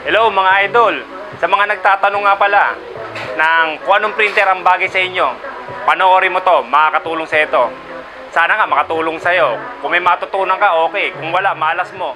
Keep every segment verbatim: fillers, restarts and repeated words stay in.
Hello mga idol! Sa mga nagtatanong nga pala ng kung anong printer ang bagay sa inyo, panoorin mo to, makakatulong sa ito. Sana nga makatulong sa'yo. Kung may matutunan ka, okay. Kung wala, malas mo.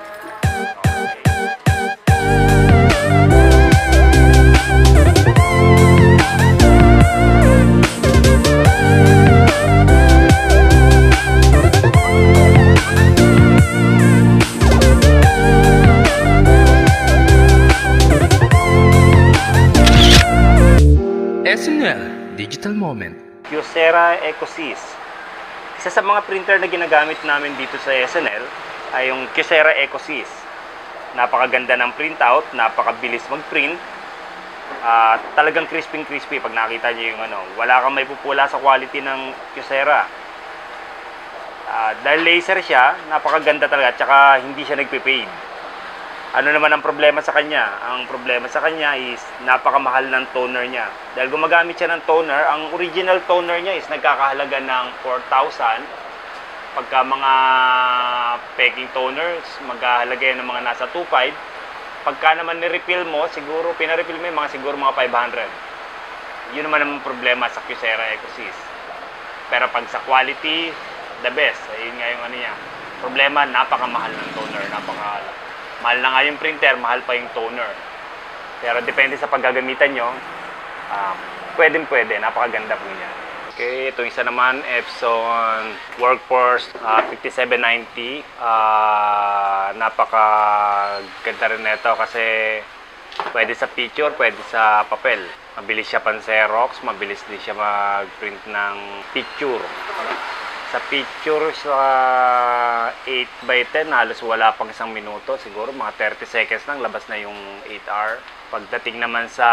S N L Digital Moment. Kyocera EcoSys. Isa sa mga printer na ginagamit namin dito sa S N L ay yung Kyocera EcoSys. Napakaganda ng printout, napakabilis mag-print. Uh, talagang crispy-crispy pag nakita niyo yung ano. Wala kang may pupula sa quality ng Kyocera. Uh, dahil laser siya, napakaganda talaga. Tsaka hindi siya nagpe-fade. Ano naman ang problema sa kanya? Ang problema sa kanya is napakamahal ng toner niya. Dahil gumagamit siya ng toner, ang original toner niya is nagkakahalaga ng four thousand. Pagka mga peking toners, magkahalaga yan ng mga nasa two five. Pagka naman ni-refill mo, siguro, pina-refill mo yung mga siguro mga five hundred. Yun naman ang problema sa Kyocera EcoSys. Pero pag sa quality, the best. Ayun nga yung ano niya. Problema, napakamahal ng toner. Napaka mahal na nga yung printer, mahal pa yung toner. Pero depende sa paggagamitan nyo, um, pwedeng pwede, napakaganda po niya. Okay, ito isa naman, Epson Workforce uh, fifty-seven ninety. Uh, napakaganda rin nito kasi pwede sa picture, pwede sa papel. Mabilis siya pan Xerox, mabilis din siya mag-print ng picture. Sa picture sa eight by ten, halos wala pang isang minuto. Siguro mga thirty seconds lang, labas na yung eight hour. Pagdating naman sa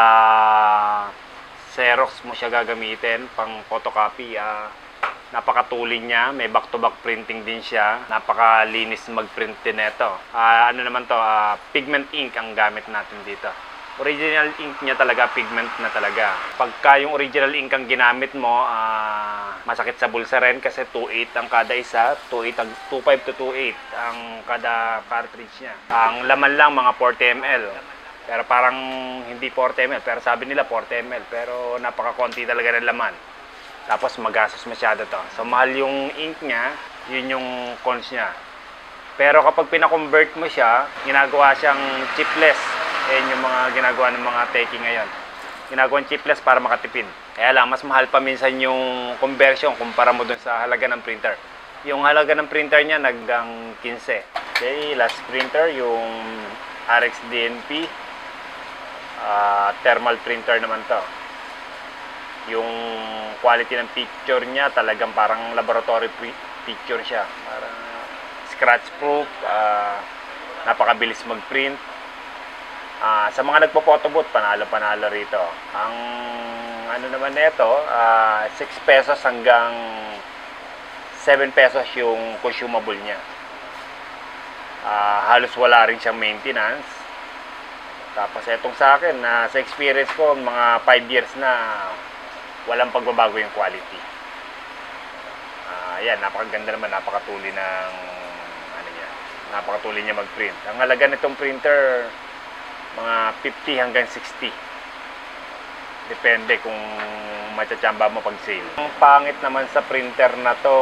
Xerox mo siya gagamitin, pang photocopy, uh, napakatulin niya. May back-to-back printing din siya. Napakalinis mag-print din ito. Uh, ano naman to, uh, pigment ink ang gamit natin dito. Original ink niya talaga, pigment na talaga. Pagka yung original ink ang ginamit mo, uh, masakit sa bulsa rin kasi two eight ang kada isa, two five to two eight ang kada cartridge niya. Ang laman lang mga forty milliliters. Pero parang hindi forty milliliters, pero sabi nila forty milliliters, pero napaka-konti talaga ng laman. Tapos magastos masyado to. So mahal yung ink niya, yun yung cons niya. Pero kapag pina-convert mo siya, ginagawa siyang chipless. Yan yung mga ginagawa ng mga techie ngayon. Ginagawang chipless para makatipid. Kaya lang, mas mahal pa minsan yung conversion kumpara mo dun sa halaga ng printer. Yung halaga ng printer niya naggang fifteen. Okay, last printer, yung R X D N P. Uh, thermal printer naman to. Yung quality ng picture niya talagang parang laboratory picture siya. Parang scratch proof, uh, napakabilis mag-print. Uh, sa mga nagpo-photobooth, panalo-panalo rito. Ang ano naman nito, uh, six pesos hanggang seven pesos yung consumable niya. Uh, halos wala rin siyang maintenance. Tapos etong sa akin, na uh, sa experience ko, mga five years na walang pagbabago yung quality. Uh, yan, napakaganda naman, napakatuloy ng ano niya, napakatuloy niya mag-print. Ang halaga nitong printer, mga fifty hanggang sixty. Depende kung matyatsamba mo pag sale. Ang pangit naman sa printer na to,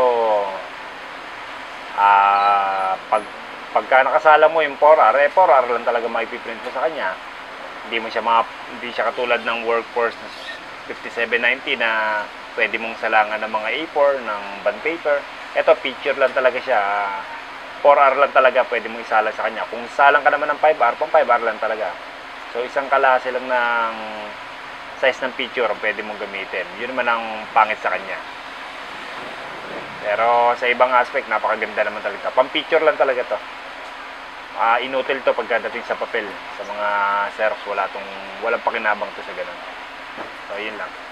uh, pag, pagka nakasala mo yung four hour, eh four hour lang talaga maipiprint mo sa kanya. Hindi mo siya, mga, hindi siya katulad ng Workforce fifty-seven ninety na pwede mong salangan ng mga A four, ng bond paper. Ito, picture lang talaga siya. four hour lang talaga pwede mong isala sa kanya. Kung salang ka naman ng five hour, pang five hour lang talaga. So isang kalase lang ng size ng picture ang pwede mong gamitin. Yun naman ang pangit sa kanya. Pero sa ibang aspect, napakaganda naman talaga. Pang picture lang talaga to. Uh, inutil to pagkadating sa papel. Sa mga Xerox, wala tong, walang pakinabang to sa ganun. So yun lang.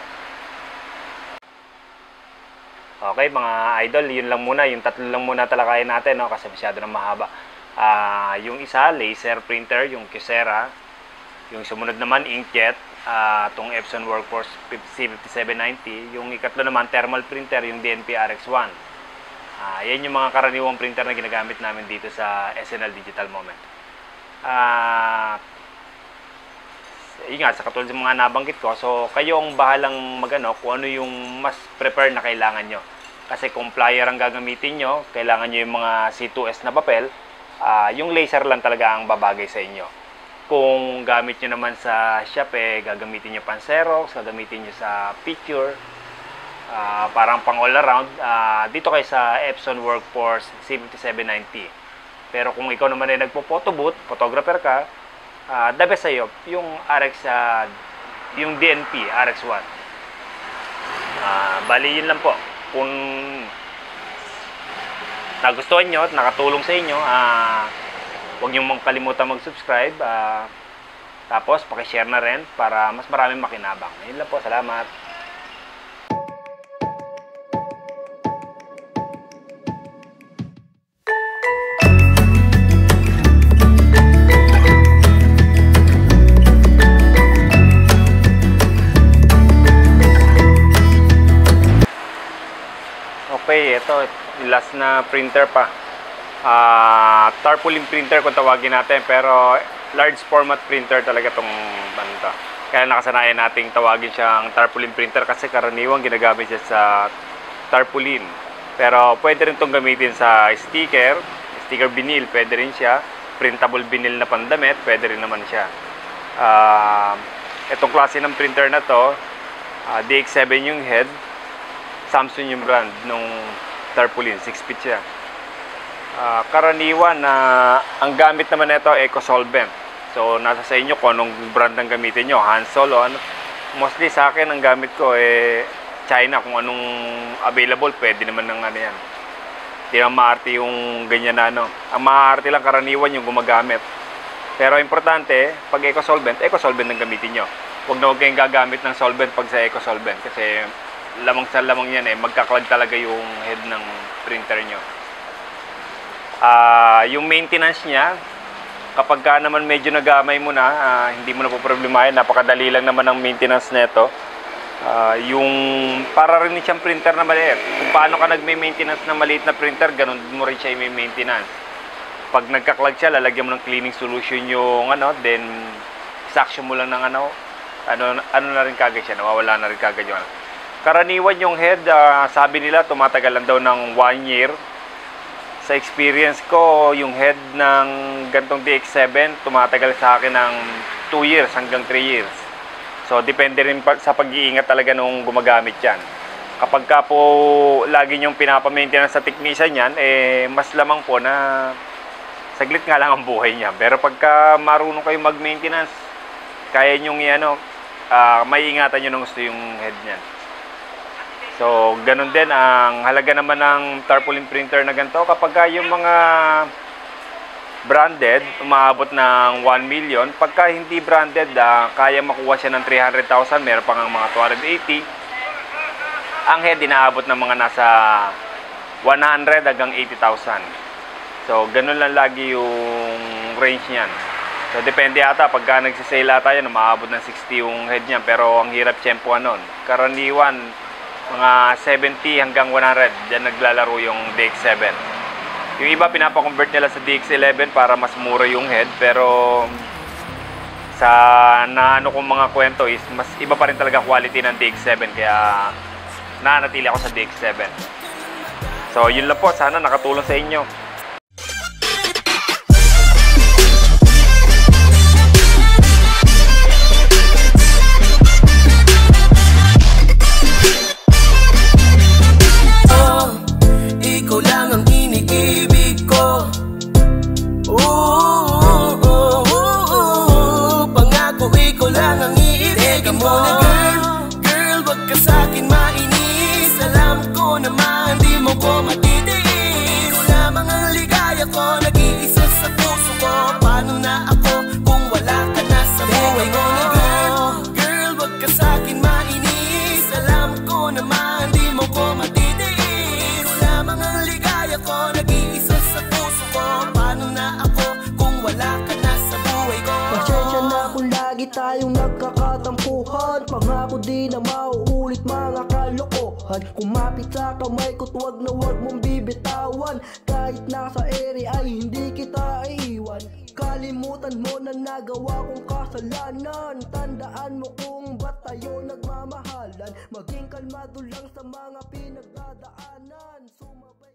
Okay mga idol, yun lang muna, yung tatlo lang muna talakayan natin, no? Kasi masyado na mahaba. Uh, yung isa, laser printer, yung Kyocera. Yung sumunod naman, inkjet, uh, itong Epson Workforce C fifty-seven ninety. Yung ikatlo naman, thermal printer, yung D N P R X one. Uh, yan yung mga karaniwang printer na ginagamit namin dito sa S N L Digital Moment. Uh, yun nga, sa katulad ng mga nabanggit ko, so kayo ang bahalang magano kung ano yung mas prefer na kailangan nyo. Kasi kung plier ang gagamitin nyo, kailangan nyo yung mga C two S na papel, uh, yung laser lang talaga ang babagay sa inyo. Kung gamit nyo naman sa shop, eh, gagamitin nyo pan Xerox, gagamitin nyo sa picture, uh, parang pang all around, uh, dito kayo sa Epson Workforce C fifty-seven ninety. Pero kung ikaw naman ay nagpo-photo booth, photographer ka, uh, the best sa'yo, yung R X, uh, yung D N P, R X one. Uh, bali yun lang po. Kung nagustuhan nyo at nakatulong sa inyo, uh, huwag nyo mong kalimutan mag-subscribe. Uh, tapos, pakishare na rin para mas maraming makinabang. Yun lang po. Salamat. Okay, ito, last na printer pa. Uh, tarpaulin printer kung tawagin natin, pero large format printer talaga itong banta. Kaya nakasanayan nating tawagin siyang tarpaulin printer kasi karaniwang ginagamit siya sa tarpaulin. Pero pwede rin itong gamitin sa sticker, sticker vinyl, pwede rin siya. Printable vinyl na pandamit, pwede rin naman siya. Uh, itong klase ng printer na to, uh, D X seven yung head, Samsung yung brand nung tarpaulin, six feet siya. Uh, karaniwan na uh, ang gamit naman nito eco solvent. So nasa sa inyo kung anong brand ang gamitin nyo, Hansol o ano. Mostly sa akin ang gamit ko eh China, kung anong available pwede naman ng ano yan. Hindi naman maarte yung ganyan na ano. Ang maarte lang karaniwan yung gumagamit. Pero importante, pag eco solvent, eco solvent ang gamitin nyo. Huwag na huwag kayong gagamit ng solvent pag sa eco solvent kasi lamang sa lamang yan eh, magkaklag talaga yung head ng printer nyo. Uh, yung maintenance niya, kapag ka naman medyo nagamay mo na, uh, hindi mo na po problemahin, napakadali lang naman ang maintenance nito. Uh, yung para rin siyang printer na maliit. Kung paano ka nagme-maintenance ng maliit na printer, ganun mo rin siya i-maintenance. Pag nagkaklag siya, lalagyan mo ng cleaning solution yung ano, then suction mo lang ng ano, ano, ano na rin kagad siya, nawawala na rin kagad yun. Karaniwan yung head, uh, sabi nila tumatagal lang daw ng one year. Sa experience ko, yung head ng gantong D X seven tumatagal sa akin ng two years hanggang three years. So depende rin pa, sa pag-iingat talaga nung gumagamit yan. Kapag ka po lagi nyong pinapamaintenance sa technician yan, eh mas lamang po na saglit nga lang ang buhay niya. Pero pagka marunong kayo mag-maintenance, kaya nyong ano, uh, may ingatan nyo ng gusto yung head niyan. So, ganun din ang halaga naman ng tarpaulin printer na ganito. Kapag yung mga branded, umaabot ng one million. Pagka hindi branded, uh, kaya makuha siya ng three hundred thousand. Meron pa ng mga two hundred eighty. Ang head, inaabot ng mga nasa one hundred hanggang eighty thousand. So, ganun lang lagi yung range niyan. So, depende ata. Pagka nagsisale ata yan, umaabot ng sixty yung head niyan. Pero, ang hirap tiyempoan nun. Karaniwan, mga seventy hanggang one hundred, dyan naglalaro yung D X seven. Yung iba pinapakonvert nila sa D X eleven para mas mura yung head, pero sa naano kong mga kwento is mas iba pa rin talaga quality ng D X seven, kaya nananatili ako sa D X seven. So yun lang po, sana nakatulong sa inyo. Girl, wag ka sa'kin mainis. Alam ko naman di mo ko matitiis. Ikaw lamang lagi tayong nagkakatampuhan. Pangako di na mauulit mga kalokohan. Kumapit sa kamay ko't wag na wag mong bibitawan. Kahit nasa ere ay hindi kita iiwan. Kalimutan mo na nagawa kong kasalanan. Tandaan mo kung ba't tayo nagmamahalan. Maging kalmado lang sa mga pinagdadaanan. Sumabay